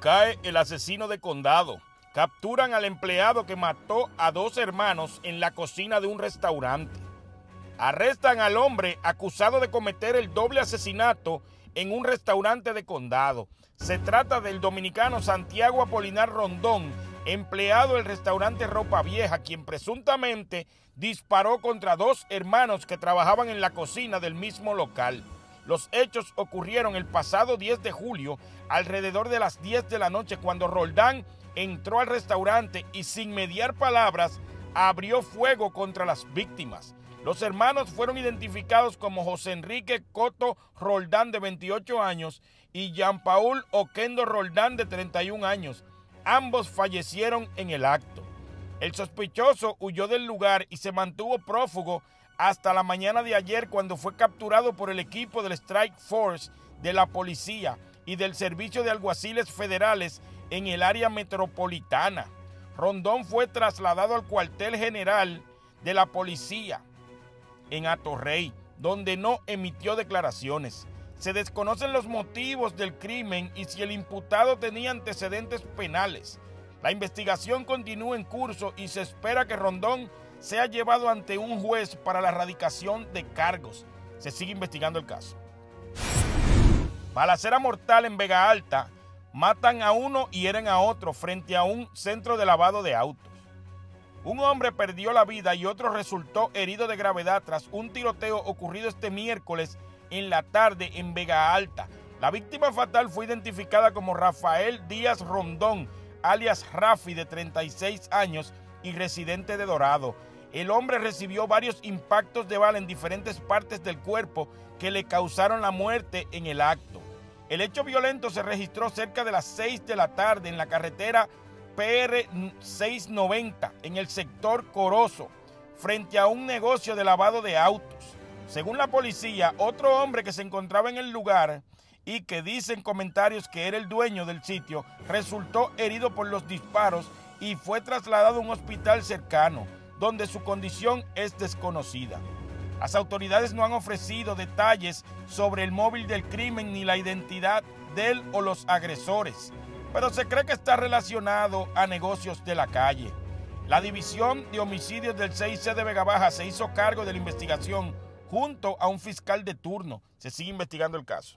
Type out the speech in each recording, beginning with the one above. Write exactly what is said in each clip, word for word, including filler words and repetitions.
Cae el asesino de Condado. Capturan al empleado que mató a dos hermanos en la cocina de un restaurante. Arrestan al hombre acusado de cometer el doble asesinato en un restaurante de Condado. Se trata del dominicano Santiago Apolinar Rondón, empleado del restaurante Ropa Vieja, quien presuntamente disparó contra dos hermanos que trabajaban en la cocina del mismo local. Los hechos ocurrieron el pasado diez de julio, alrededor de las diez de la noche, cuando Roldán entró al restaurante y sin mediar palabras abrió fuego contra las víctimas. Los hermanos fueron identificados como José Enrique Coto Roldán, de veintiocho años, y Jean Paul Oquendo Roldán, de treinta y un años. Ambos fallecieron en el acto. El sospechoso huyó del lugar y se mantuvo prófugo hasta la mañana de ayer, cuando fue capturado por el equipo del Strike Force de la policía y del Servicio de Alguaciles Federales en el área metropolitana. Rondón fue trasladado al cuartel general de la policía en Atorrey, donde no emitió declaraciones. Se desconocen los motivos del crimen y si el imputado tenía antecedentes penales. La investigación continúa en curso y se espera que Rondón sea llevado ante un juez para la erradicación de cargos. Se sigue investigando el caso. Balacera mortal en Vega Alta. Matan a uno y hieren a otro frente a un centro de lavado de autos. Un hombre perdió la vida y otro resultó herido de gravedad tras un tiroteo ocurrido este miércoles en la tarde en Vega Alta. La víctima fatal fue identificada como Rafael Díaz Rondón, alias Rafi, de treinta y seis años y residente de Dorado. El hombre recibió varios impactos de bala en diferentes partes del cuerpo que le causaron la muerte en el acto. El hecho violento se registró cerca de las seis de la tarde en la carretera P R seiscientos noventa en el sector Corozo, frente a un negocio de lavado de autos. Según la policía, otro hombre que se encontraba en el lugar y que dicen comentarios que era el dueño del sitio, resultó herido por los disparos y fue trasladado a un hospital cercano, donde su condición es desconocida. Las autoridades no han ofrecido detalles sobre el móvil del crimen ni la identidad de él o los agresores, pero se cree que está relacionado a negocios de la calle. La División de Homicidios del seis C de Vega Baja se hizo cargo de la investigación junto a un fiscal de turno. Se sigue investigando el caso.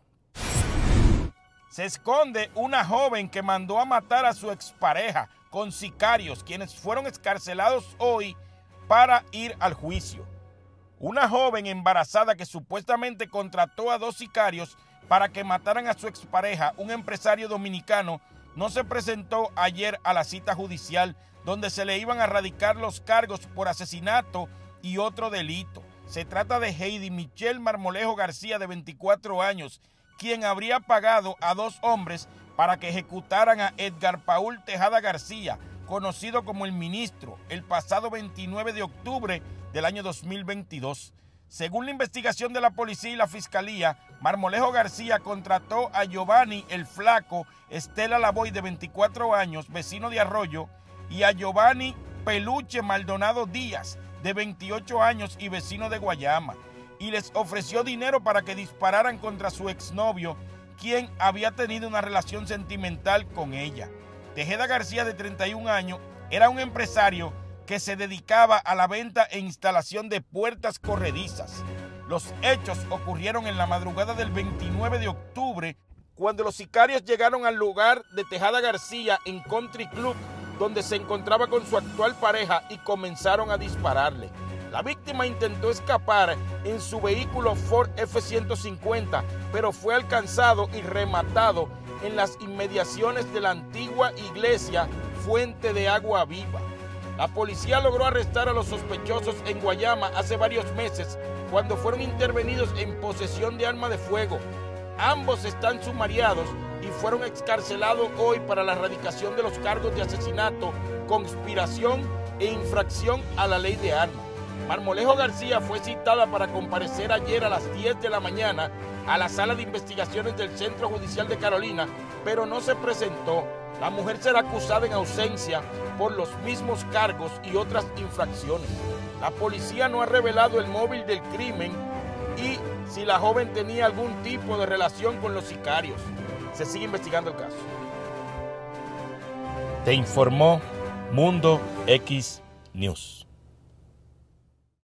Se esconde una joven que mandó a matar a su expareja con sicarios, quienes fueron excarcelados hoy para ir al juicio. Una joven embarazada que supuestamente contrató a dos sicarios para que mataran a su expareja, un empresario dominicano, no se presentó ayer a la cita judicial donde se le iban a radicar los cargos por asesinato y otro delito. Se trata de Heidi Michelle Marmolejo García, de veinticuatro años, quien habría pagado a dos hombres para que ejecutaran a Edgar Paul Tejada García, conocido como el Ministro, el pasado veintinueve de octubre del año dos mil veintidós. Según la investigación de la policía y la fiscalía, Marmolejo García contrató a Giovanni el Flaco Estela Lavoy, de veinticuatro años, vecino de Arroyo, y a Giovanni Peluche Maldonado Díaz, de veintiocho años y vecino de Guayama, y les ofreció dinero para que dispararan contra su exnovio, quien había tenido una relación sentimental con ella. Tejeda García, de treinta y un años, era un empresario que se dedicaba a la venta e instalación de puertas corredizas. Los hechos ocurrieron en la madrugada del veintinueve de octubre, cuando los sicarios llegaron al lugar de Tejada García en Country Club, donde se encontraba con su actual pareja, y comenzaron a dispararle. La víctima intentó escapar en su vehículo Ford F ciento cincuenta, pero fue alcanzado y rematado en las inmediaciones de la antigua iglesia Fuente de Agua Viva. La policía logró arrestar a los sospechosos en Guayama hace varios meses, cuando fueron intervenidos en posesión de arma de fuego. Ambos están sumariados y fueron excarcelados hoy para la erradicación de los cargos de asesinato, conspiración e infracción a la ley de armas. Marmolejo García fue citada para comparecer ayer a las diez de la mañana a la sala de investigaciones del Centro Judicial de Carolina, pero no se presentó. La mujer será acusada en ausencia por los mismos cargos y otras infracciones. La policía no ha revelado el móvil del crimen y si la joven tenía algún tipo de relación con los sicarios. Se sigue investigando el caso. Te informó Mundo X News.